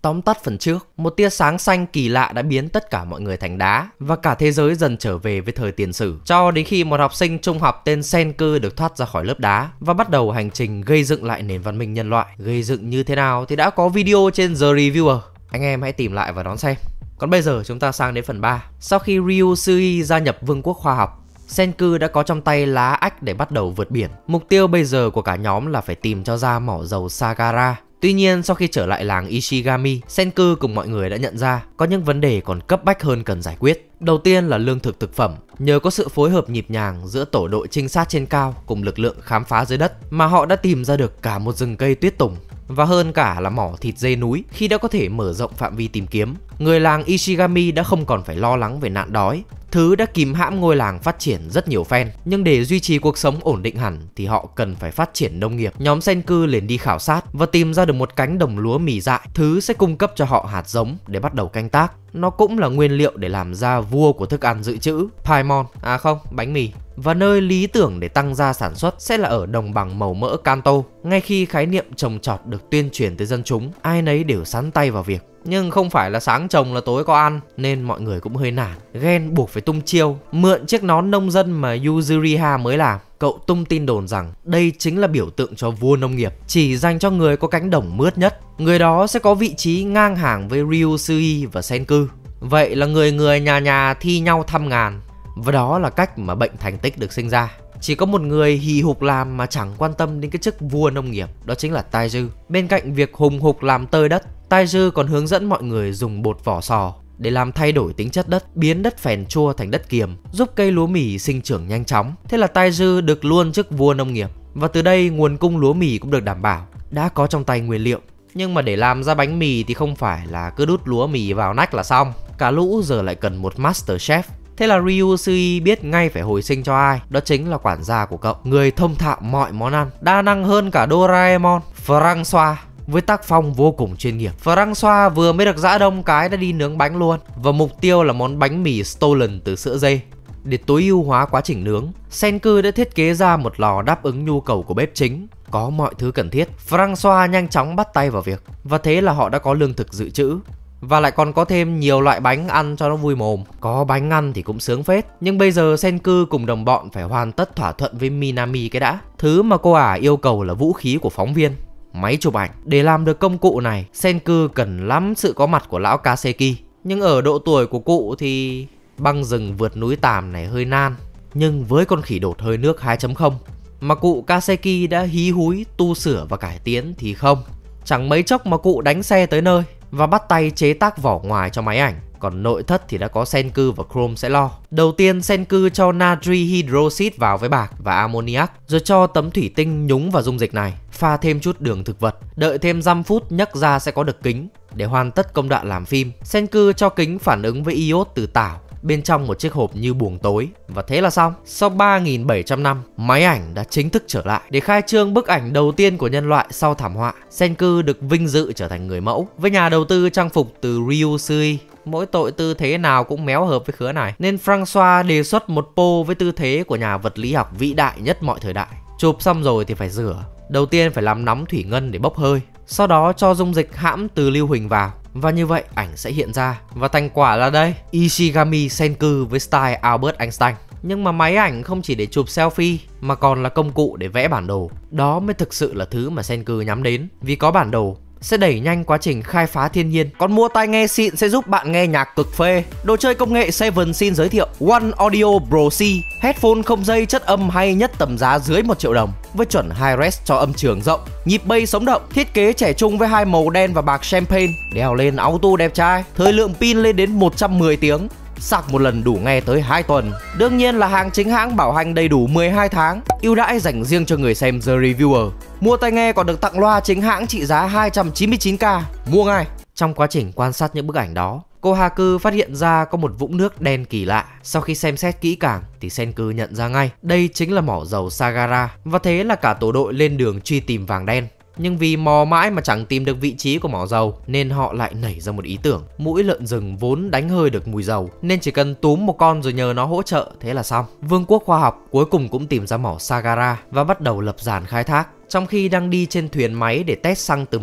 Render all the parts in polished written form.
Tóm tắt phần trước, một tia sáng xanh kỳ lạ đã biến tất cả mọi người thành đá và cả thế giới dần trở về với thời tiền sử, cho đến khi một học sinh trung học tên Senku được thoát ra khỏi lớp đá và bắt đầu hành trình gây dựng lại nền văn minh nhân loại. Gây dựng như thế nào thì đã có video trên The Reviewer, anh em hãy tìm lại và đón xem. Còn bây giờ chúng ta sang đến phần 3. Sau khi Ryusui gia nhập Vương quốc khoa học, Senku đã có trong tay lá ách để bắt đầu vượt biển. Mục tiêu bây giờ của cả nhóm là phải tìm cho ra mỏ dầu Sagara. Tuy nhiên, sau khi trở lại làng Ishigami, Senku cùng mọi người đã nhận ra có những vấn đề còn cấp bách hơn cần giải quyết. Đầu tiên là lương thực thực phẩm. Nhờ có sự phối hợp nhịp nhàng giữa tổ đội trinh sát trên cao cùng lực lượng khám phá dưới đất mà họ đã tìm ra được cả một rừng cây tuyết tùng. Và hơn cả là mỏ thịt dê núi khi đã có thể mở rộng phạm vi tìm kiếm. Người làng Ishigami đã không còn phải lo lắng về nạn đói. Thứ đã kìm hãm ngôi làng phát triển rất nhiều phen. Nhưng để duy trì cuộc sống ổn định hẳn thì họ cần phải phát triển nông nghiệp. Nhóm Senku liền đi khảo sát và tìm ra được một cánh đồng lúa mì dại. Thứ sẽ cung cấp cho họ hạt giống để bắt đầu canh tác. Nó cũng là nguyên liệu để làm ra vua của thức ăn dự trữ, paimon, bánh mì. Và nơi lý tưởng để tăng gia sản xuất sẽ là ở đồng bằng màu mỡ Kanto. Ngay khi khái niệm trồng trọt được tuyên truyền tới dân chúng, ai nấy đều sắn tay vào việc. Nhưng không phải là sáng trồng là tối có ăn, nên mọi người cũng hơi nản. Ghen buộc phải tung chiêu, mượn chiếc nón nông dân mà Yuzuriha mới làm. Cậu tung tin đồn rằng đây chính là biểu tượng cho vua nông nghiệp, chỉ dành cho người có cánh đồng mướt nhất. Người đó sẽ có vị trí ngang hàng với Ryusui và Senku. Vậy là người nhà nhà thi nhau thăm ngàn. Và đó là cách mà bệnh thành tích được sinh ra. Chỉ có một người hì hục làm mà chẳng quan tâm đến cái chức vua nông nghiệp, đó chính là Taiju. Bên cạnh việc hùng hục làm tơi đất, Taiju còn hướng dẫn mọi người dùng bột vỏ sò để làm thay đổi tính chất đất, biến đất phèn chua thành đất kiềm, giúp cây lúa mì sinh trưởng nhanh chóng. Thế là Taiju được luôn chức vua nông nghiệp. Và từ đây nguồn cung lúa mì cũng được đảm bảo, đã có trong tay nguyên liệu. Nhưng mà để làm ra bánh mì thì không phải là cứ đút lúa mì vào nách là xong. Cả lũ giờ lại cần một master chef. Thế là Ryusui biết ngay phải hồi sinh cho ai. Đó chính là quản gia của cậu, người thông thạo mọi món ăn, đa năng hơn cả Doraemon, François. Với tác phong vô cùng chuyên nghiệp, François vừa mới được giã đông cái đã đi nướng bánh luôn. Và mục tiêu là món bánh mì stolen từ sữa dê. Để tối ưu hóa quá trình nướng, Senku đã thiết kế ra một lò đáp ứng nhu cầu của bếp chính. Có mọi thứ cần thiết, François nhanh chóng bắt tay vào việc. Và thế là họ đã có lương thực dự trữ. Và lại còn có thêm nhiều loại bánh ăn cho nó vui mồm. Có bánh ăn thì cũng sướng phết. Nhưng bây giờ Senku cùng đồng bọn phải hoàn tất thỏa thuận với Minami cái đã. Thứ mà cô ả yêu cầu là vũ khí của phóng viên, máy chụp ảnh. Để làm được công cụ này, Senku cần lắm sự có mặt của lão Kaseki. Nhưng ở độ tuổi của cụ thì băng rừng vượt núi tàm này hơi nan. Nhưng với con khỉ đột hơi nước 2.0 mà cụ Kaseki đã hí húi tu sửa và cải tiến thì không. Chẳng mấy chốc mà cụ đánh xe tới nơi và bắt tay chế tác vỏ ngoài cho máy ảnh. Còn nội thất thì đã có Senku và Chrome sẽ lo. Đầu tiên Senku cho natri hydroxit vào với bạc và ammoniac, rồi cho tấm thủy tinh nhúng vào dung dịch này, pha thêm chút đường thực vật, đợi thêm 5 phút nhấc ra sẽ có được kính. Để hoàn tất công đoạn làm phim, Senku cho kính phản ứng với iốt từ tảo bên trong một chiếc hộp như buồng tối. Và thế là xong. Sau 3.700 năm, máy ảnh đã chính thức trở lại để khai trương bức ảnh đầu tiên của nhân loại sau thảm họa. Senku được vinh dự trở thành người mẫu với nhà đầu tư trang phục từ Ryusui. Mỗi tội tư thế nào cũng méo hợp với khứa này, nên François đề xuất một pose với tư thế của nhà vật lý học vĩ đại nhất mọi thời đại. Chụp xong rồi thì phải rửa. Đầu tiên phải làm nóng thủy ngân để bốc hơi, sau đó cho dung dịch hãm từ lưu huỳnh vào. Và như vậy ảnh sẽ hiện ra. Và thành quả là đây, Ishigami Senku với style Albert Einstein. Nhưng mà máy ảnh không chỉ để chụp selfie mà còn là công cụ để vẽ bản đồ. Đó mới thực sự là thứ mà Senku nhắm đến. Vì có bản đồ sẽ đẩy nhanh quá trình khai phá thiên nhiên. Còn mua tai nghe xịn sẽ giúp bạn nghe nhạc cực phê. Đồ chơi công nghệ Seven xin giới thiệu One Audio Pro C, headphone không dây chất âm hay nhất tầm giá dưới 1 triệu đồng, với chuẩn high res cho âm trường rộng, nhịp bass sống động, thiết kế trẻ trung với hai màu đen và bạc champagne, đeo lên auto đẹp trai, thời lượng pin lên đến 110 tiếng. Sạc một lần đủ nghe tới 2 tuần. Đương nhiên là hàng chính hãng bảo hành đầy đủ 12 tháng. Ưu đãi dành riêng cho người xem The Reviewer. Mua tai nghe còn được tặng loa chính hãng trị giá 299k. Mua ngay. Trong quá trình quan sát những bức ảnh đó, cô Haku phát hiện ra có một vũng nước đen kỳ lạ. Sau khi xem xét kỹ càng thì Senku nhận ra ngay đây chính là mỏ dầu Sagara. Và thế là cả tổ đội lên đường truy tìm vàng đen. Nhưng vì mò mãi mà chẳng tìm được vị trí của mỏ dầu nên họ lại nảy ra một ý tưởng. Mũi lợn rừng vốn đánh hơi được mùi dầu nên chỉ cần túm một con rồi nhờ nó hỗ trợ, thế là xong. Vương quốc khoa học cuối cùng cũng tìm ra mỏ Sagara và bắt đầu lập dàn khai thác. Trong khi đang đi trên thuyền máy để test xăng từ mỏ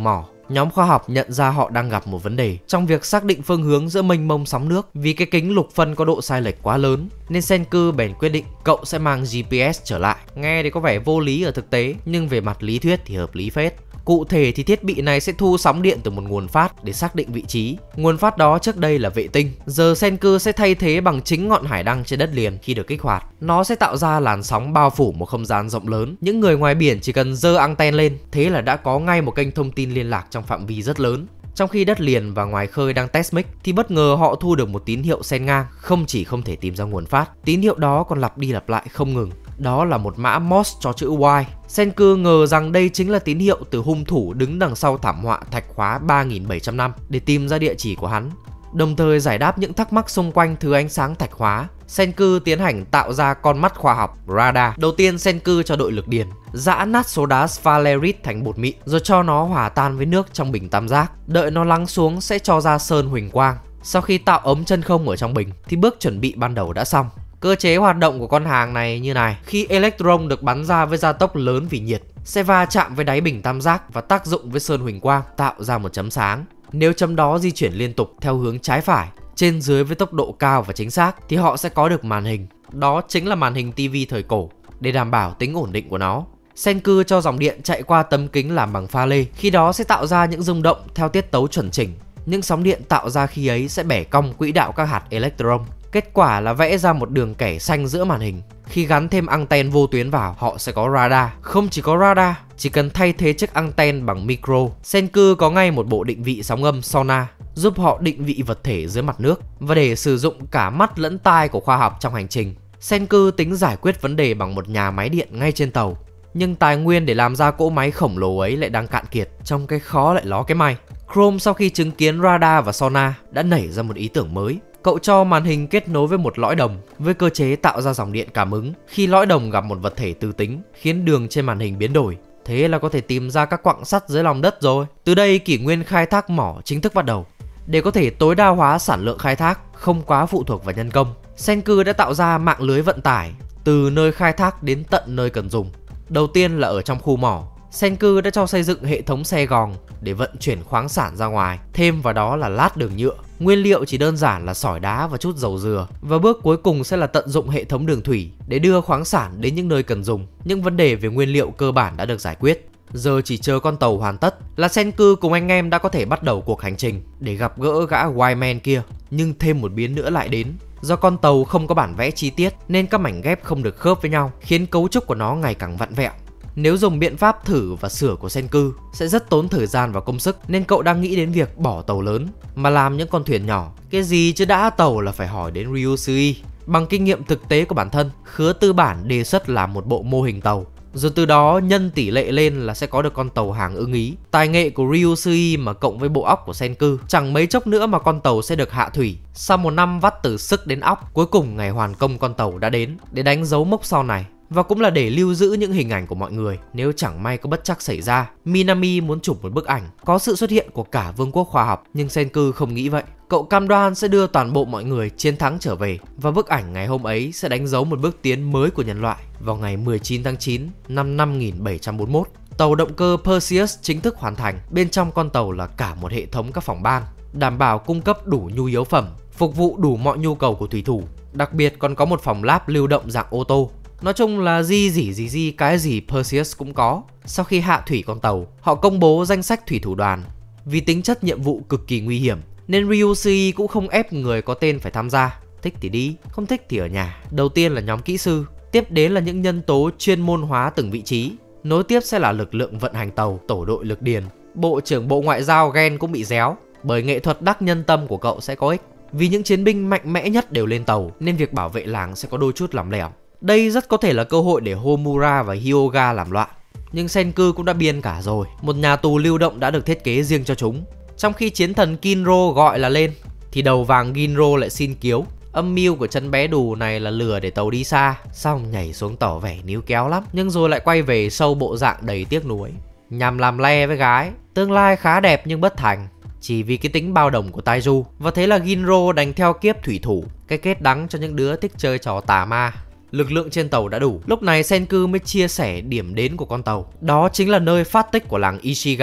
Nhóm khoa học nhận ra họ đang gặp một vấn đề trong việc xác định phương hướng giữa mênh mông sóng nước, vì cái kính lục phân có độ sai lệch quá lớn, nên Senku bèn quyết định cậu sẽ mang GPS trở lại. Nghe thì có vẻ vô lý ở thực tế, nhưng về mặt lý thuyết thì hợp lý phết. Cụ thể thì thiết bị này sẽ thu sóng điện từ một nguồn phát để xác định vị trí. Nguồn phát đó trước đây là vệ tinh, giờ Senku sẽ thay thế bằng chính ngọn hải đăng trên đất liền khi được kích hoạt. Nó sẽ tạo ra làn sóng bao phủ một không gian rộng lớn. Những người ngoài biển chỉ cần giơ anten lên, thế là đã có ngay một kênh thông tin liên lạc trong phạm vi rất lớn. Trong khi đất liền và ngoài khơi đang test mic thì bất ngờ họ thu được một tín hiệu xen ngang. Không chỉ không thể tìm ra nguồn phát, tín hiệu đó còn lặp đi lặp lại không ngừng. Đó là một mã Morse cho chữ Y. Senku ngờ rằng đây chính là tín hiệu từ hung thủ đứng đằng sau thảm họa thạch khóa 3700 năm để tìm ra địa chỉ của hắn. Đồng thời giải đáp những thắc mắc xung quanh thứ ánh sáng thạch hóa, Senku tiến hành tạo ra con mắt khoa học radar. Đầu tiên Senku cho đội lực điền giã nát số đá sphalerite thành bột mịn, rồi cho nó hòa tan với nước trong bình tam giác. Đợi nó lắng xuống sẽ cho ra sơn huỳnh quang. Sau khi tạo ống chân không ở trong bình thì bước chuẩn bị ban đầu đã xong. Cơ chế hoạt động của con hàng này như này: khi electron được bắn ra với gia tốc lớn vì nhiệt, sẽ va chạm với đáy bình tam giác và tác dụng với sơn huỳnh quang tạo ra một chấm sáng. Nếu chấm đó di chuyển liên tục theo hướng trái phải, trên dưới với tốc độ cao và chính xác thì họ sẽ có được màn hình. Đó chính là màn hình TV thời cổ. Để đảm bảo tính ổn định của nó, Senku cho dòng điện chạy qua tấm kính làm bằng pha lê, khi đó sẽ tạo ra những rung động theo tiết tấu chuẩn chỉnh. Những sóng điện tạo ra khi ấy sẽ bẻ cong quỹ đạo các hạt electron. Kết quả là vẽ ra một đường kẻ xanh giữa màn hình. Khi gắn thêm anten vô tuyến vào, họ sẽ có radar. Không chỉ có radar, chỉ cần thay thế chiếc anten bằng micro, Senku có ngay một bộ định vị sóng âm sonar giúp họ định vị vật thể dưới mặt nước. Và để sử dụng cả mắt lẫn tai của khoa học trong hành trình, Senku tính giải quyết vấn đề bằng một nhà máy điện ngay trên tàu. Nhưng tài nguyên để làm ra cỗ máy khổng lồ ấy lại đang cạn kiệt. Trong cái khó lại ló cái may. Chrome sau khi chứng kiến radar và sonar đã nảy ra một ý tưởng mới. Cậu cho màn hình kết nối với một lõi đồng với cơ chế tạo ra dòng điện cảm ứng khi lõi đồng gặp một vật thể tư tính, khiến đường trên màn hình biến đổi. Thế là có thể tìm ra các quặng sắt dưới lòng đất rồi. Từ đây kỷ nguyên khai thác mỏ chính thức bắt đầu. Để có thể tối đa hóa sản lượng khai thác, không quá phụ thuộc vào nhân công, Senku đã tạo ra mạng lưới vận tải từ nơi khai thác đến tận nơi cần dùng. Đầu tiên là ở trong khu mỏ, Senku đã cho xây dựng hệ thống xe gòn để vận chuyển khoáng sản ra ngoài. Thêm vào đó là lát đường nhựa. Nguyên liệu chỉ đơn giản là sỏi đá và chút dầu dừa. Và bước cuối cùng sẽ là tận dụng hệ thống đường thủy để đưa khoáng sản đến những nơi cần dùng. Những vấn đề về nguyên liệu cơ bản đã được giải quyết. Giờ chỉ chờ con tàu hoàn tất là Senku cùng anh em đã có thể bắt đầu cuộc hành trình để gặp gỡ gã Wireman kia. Nhưng thêm một biến nữa lại đến. Do con tàu không có bản vẽ chi tiết nên các mảnh ghép không được khớp với nhau, khiến cấu trúc của nó ngày càng vặn vẹo. Nếu dùng biện pháp thử và sửa của Senku sẽ rất tốn thời gian và công sức, nên cậu đang nghĩ đến việc bỏ tàu lớn mà làm những con thuyền nhỏ. Cái gì chứ đã tàu là phải hỏi đến Ryusui. Bằng kinh nghiệm thực tế của bản thân, Khứa Tư Bản đề xuất làm một bộ mô hình tàu, rồi từ đó nhân tỷ lệ lên là sẽ có được con tàu hàng ưng ý. Tài nghệ của Ryusui mà cộng với bộ óc của Senku, chẳng mấy chốc nữa mà con tàu sẽ được hạ thủy. Sau một năm vắt từ sức đến óc, cuối cùng ngày hoàn công con tàu đã đến để đánh dấu mốc sau này. Và cũng là để lưu giữ những hình ảnh của mọi người nếu chẳng may có bất trắc xảy ra. Minami muốn chụp một bức ảnh có sự xuất hiện của cả vương quốc khoa học, nhưng Senku không nghĩ vậy. Cậu cam đoan sẽ đưa toàn bộ mọi người chiến thắng trở về, và bức ảnh ngày hôm ấy sẽ đánh dấu một bước tiến mới của nhân loại. Vào ngày 19 tháng 9 năm 5741, tàu động cơ Perseus chính thức hoàn thành. Bên trong con tàu là cả một hệ thống các phòng ban, đảm bảo cung cấp đủ nhu yếu phẩm, phục vụ đủ mọi nhu cầu của thủy thủ. Đặc biệt còn có một phòng lab lưu động dạng ô tô. Nói chung là gì cái gì Perseus cũng có. Sau khi hạ thủy con tàu, họ công bố danh sách thủy thủ đoàn. Vì tính chất nhiệm vụ cực kỳ nguy hiểm nên Ryusui cũng không ép người có tên phải tham gia. Thích thì đi, không thích thì ở nhà. Đầu tiên là nhóm kỹ sư, tiếp đến là những nhân tố chuyên môn hóa từng vị trí. Nối tiếp sẽ là lực lượng vận hành tàu, tổ đội lực điền. Bộ trưởng Bộ Ngoại giao Gen cũng bị réo, bởi nghệ thuật đắc nhân tâm của cậu sẽ có ích. Vì những chiến binh mạnh mẽ nhất đều lên tàu nên việc bảo vệ làng sẽ có đôi chút lỏng lẻo. Đây rất có thể là cơ hội để Homura và Hyoga làm loạn. Nhưng Senku cũng đã biên cả rồi. Một nhà tù lưu động đã được thiết kế riêng cho chúng. Trong khi chiến thần Kinro gọi là lên thì đầu vàng Ginro lại xin cứu. Âm mưu của chân bé đù này là lừa để tàu đi xa, xong nhảy xuống tỏ vẻ níu kéo lắm, nhưng rồi lại quay về sâu bộ dạng đầy tiếc nuối, nhằm làm le với gái. Tương lai khá đẹp nhưng bất thành, chỉ vì cái tính bao đồng của Taiju. Và thế là Ginro đành theo kiếp thủy thủ, cái kết đắng cho những đứa thích chơi trò tà ma. Lực lượng trên tàu đã đủ. Lúc này Senku mới chia sẻ điểm đến của con tàu. Đó chính là nơi phát tích của làng Ishigami.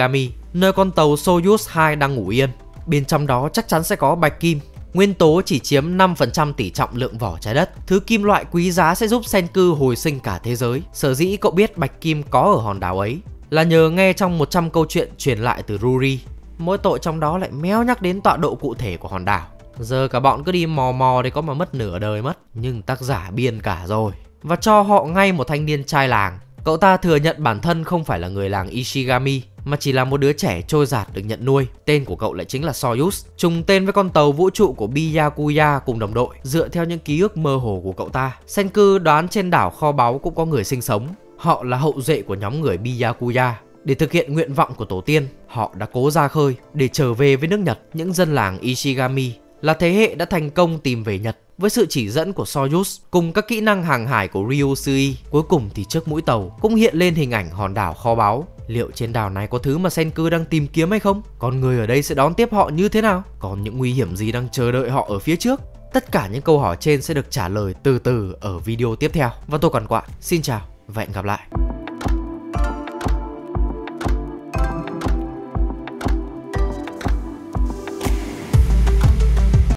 nơi con tàu Soyuz 2 đang ngủ yên. Bên trong đó chắc chắn sẽ có bạch kim, nguyên tố chỉ chiếm 5% tỷ trọng lượng vỏ trái đất. Thứ kim loại quý giá sẽ giúp Senku hồi sinh cả thế giới. Sở dĩ cậu biết bạch kim có ở hòn đảo ấy là nhờ nghe trong 100 câu chuyện truyền lại từ Ruri. Mỗi tội trong đó lại méo nhắc đến tọa độ cụ thể của hòn đảo. Giờ cả bọn cứ đi mò mò thì có mà mất nửa đời mất. Nhưng tác giả biên cả rồi và cho họ ngay một thanh niên trai làng. Cậu ta thừa nhận bản thân không phải là người làng Ishigami mà chỉ là một đứa trẻ trôi dạt được nhận nuôi. Tên của cậu lại chính là Soyuz, trùng tên với con tàu vũ trụ của Byakuya cùng đồng đội. Dựa theo những ký ức mơ hồ của cậu ta, Senku đoán trên đảo kho báu cũng có người sinh sống. Họ là hậu duệ của nhóm người Byakuya. Để thực hiện nguyện vọng của tổ tiên, họ đã cố ra khơi để trở về với nước Nhật. Những dân làng Ishigami là thế hệ đã thành công tìm về Nhật. Với sự chỉ dẫn của Soyuz cùng các kỹ năng hàng hải của Ryusui, cuối cùng thì trước mũi tàu cũng hiện lên hình ảnh hòn đảo kho báu. Liệu trên đảo này có thứ mà Senku đang tìm kiếm hay không? Con người ở đây sẽ đón tiếp họ như thế nào? Còn những nguy hiểm gì đang chờ đợi họ ở phía trước? Tất cả những câu hỏi trên sẽ được trả lời từ từ ở video tiếp theo. Và tôi còn Quạ, xin chào và hẹn gặp lại.